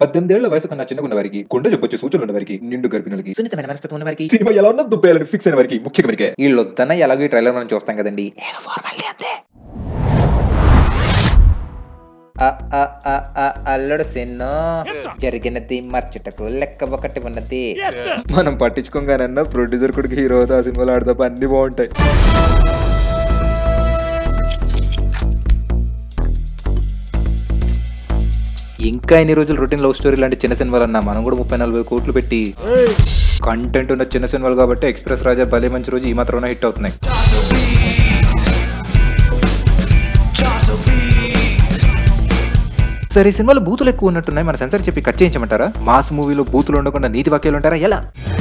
18 ఏళ్ల వయసు కన్నా చిన్నగున్న వారికి, గుండె జబ్బొచ్చే సూచనలు ఉన్న వారికి, నిండు గర్భిణులకి, సున్నితమైన మనస్తత్వం ఉన్న వారికి, సినిమా ఎలా ఉన్నా దుబ్బేయాలని ఫిక్స్ అయిన వారికి ముఖ్యంగా వీళ్ళొద్దన్న ఎలాగో ఈ ట్రైలర్ మనం చూస్తాం కదండి. ఫార్మాలిటీ అంతే. అల్లుడు సిన్నో జరిగినది మర్చుటకు లెక్క ఒకటి ఉన్నది. మనం పట్టించుకోగానన్నా ప్రొడ్యూసర్ కొడుకు హీరో ఆ సినిమాలో ఆడదాప అన్ని బాగుంటాయి. ఇంకా ఎన్ని రోజులు రొటీన్ లవ్ స్టోరీ లాంటి చిన్న సినిమాలు అన్నా మనం కూడా 30-40 కోట్లు పెట్టి కంటెంట్ ఉన్న చిన్న సినిమాలు కాబట్టి ఎక్స్ప్రెస్ రాజా భలే మంచి రోజు ఈ మాత్రం హిట్ అవుతున్నాయి. సరే ఈ సినిమాలో బూతులు ఎక్కువ ఉన్నట్టున్నాయి, మన సెన్సార్ చెప్పి కట్ చేయించమంటారా? మాస్ మూవీలో బూతులు ఉండకుండా నీతి వాక్యాలు ఉంటారా? ఎలా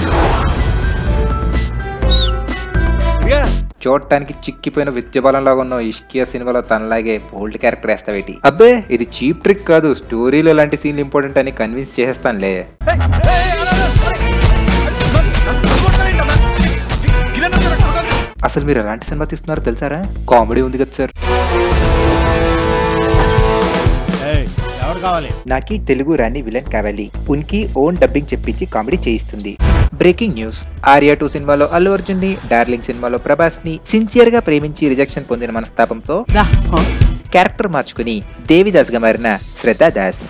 చూడటానికి చిక్కిపోయిన విద్యబలం లాగా ఉన్న ఇష్కియా సినిమాలో తనలాగే బోల్డ్ క్యారెక్టర్ వేస్తావేటి? అబ్బే ఇది చీప్ ట్రిక్ కాదు, స్టోరీలో ఇలాంటి సీన్లు ఇంపార్టెంట్ అని కన్విన్స్ చేసేస్తానులే. అసలు మీరు ఎలాంటి సినిమా తీస్తున్నారో తెలుసారా? కామెడీ ఉంది కదా సార్. నాకి తెలుగు రాని విలన్ కావాలి, ఉనికి ఓన్ డబ్బింగ్ చెప్పించి కామెడీ చేయిస్తుంది. బ్రేకింగ్ న్యూస్, ఆర్యా 2 సినిమాలో అల్లు అర్జున్ ని, డార్లింగ్ సినిమాలో ప్రభాస్ ని సిన్సియర్ గా ప్రేమించి రిజెక్షన్ పొందిన మనస్తాపంతో క్యారెక్టర్ మార్చుకుని దేవిదాస్ గా మారిన శ్రద్ధా దాస్.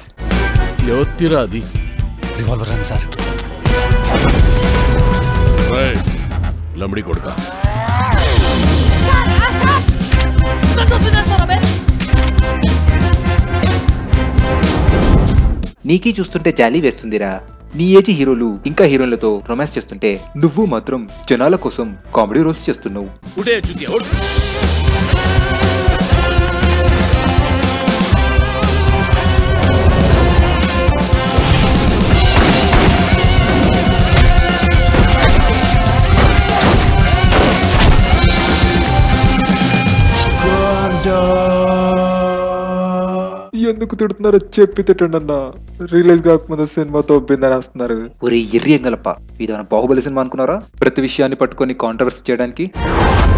నీకీ చూస్తుంటే జాలీ వేస్తుందిరా. నీ ఏజీ హీరోలు ఇంకా హీరోయిన్లతో రొమాన్స్ చేస్తుంటే నువ్వు మాత్రం జనాల కోసం కామెడీ రోస్ట్ చేస్తున్నావు. ఎందుకు తిడుతున్నారో చెప్పి తిట్టండి అన్న. రిలీజ్ కాకముందు సినిమాతో ఒబ్బిందని వస్తున్నారు. ఒరే ఎర్రి ఎంగలప్ప, ఇదేమన్నా బాహుబలి సినిమా అనుకున్నారా ప్రతి విషయాన్ని పట్టుకొని కాంట్రవర్సీ చేయడానికి?